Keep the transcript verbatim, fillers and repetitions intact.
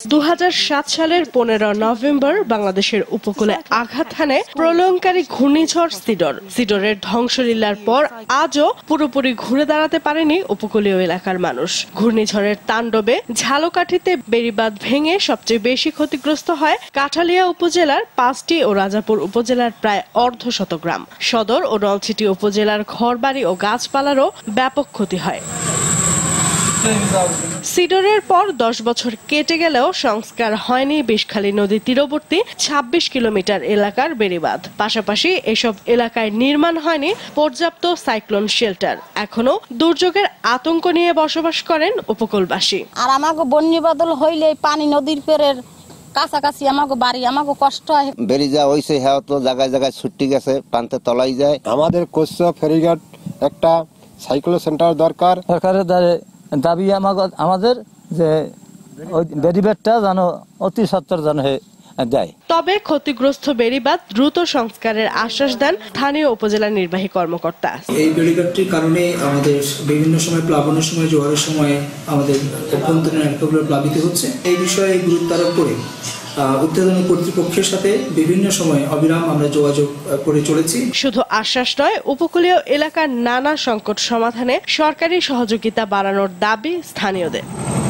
দু হাজার সাত সালের পনেরো নভেম্বর বাংলাদেশের উপকূলে আঘাত হানে প্রলয়ঙ্কারী ঘূর্ণিঝড় সিডর। সিডরের ধ্বংসলীলার পর আজও পুরোপুরি ঘুরে দাঁড়াতে পারেনি উপকূলীয় এলাকার মানুষ। ঘূর্ণিঝড়ের তাণ্ডবে ঝালকাঠিতে বেড়িবাঁধ ভেঙে সবচেয়ে বেশি ক্ষতিগ্রস্ত হয় কাঠালিয়া উপজেলার পাঁচটি ও রাজাপুর উপজেলার প্রায় অর্ধশত গ্রাম। সদর ও নলছিটি উপজেলার ঘরবাড়ি ও গাছপালারও ব্যাপক ক্ষতি হয়। সিডরের পর দশ বছর কেটে গেলেও সংস্কার হয়নি বিষখালী নদী তীরবর্তী ছাব্বিশ কিলোমিটার এলাকার বেড়িবাঁধ। পাশাপাশি এসব এলাকায় নির্মাণ হয়নি পর্যাপ্ত সাইক্লোন শেল্টার। এখনো দুর্যোগের আতঙ্ক নিয়ে বসবাস করেন উপকূলবাসী। আর আমাকে বন্যা বাদল হইলে পানি নদীর পেরের কাছাকাছি আমাকে বাড়ি আমাকে কষ্ট হয়। বেড়ে যা হয়েছে হ্যাঁ তো জায়গায় জায়গায় ছুটি গেছে, পান্তে তলাই যায়। আমাদের কোচা ফেরিঘাট একটা সাইক্লোন সেন্টার দরকার। সরকারের দাবি আমাদের যে ওই বেড়িবাঁধটা যেন অতি সত্বর যেন দেয়। তবে ক্ষতিগ্রস্ত বেড়িবাঁধ দ্রুত সংস্কারের আশ্বাস দেন স্থানীয় উপজেলা নির্বাহী কর্মকর্তা। এই বেড়িবাঁধটির কারণে আমাদের বিভিন্ন সময় প্লাবনের সময় জোয়ারের সময় আমাদের অভ্যন্তরীণ এলাকাগুলো প্লাবিত হচ্ছে। এই বিষয়ে গুরুত্ব আরোপ করে উদ্বোধনী কর্তৃপক্ষের সাথে বিভিন্ন সময় অবিরাম আমরা যোগাযোগ করে চলেছি। শুধু আশ্বাস নয়, উপকূলীয় এলাকার নানা সংকট সমাধানে সরকারি সহযোগিতা বাড়ানোর দাবি স্থানীয়দের।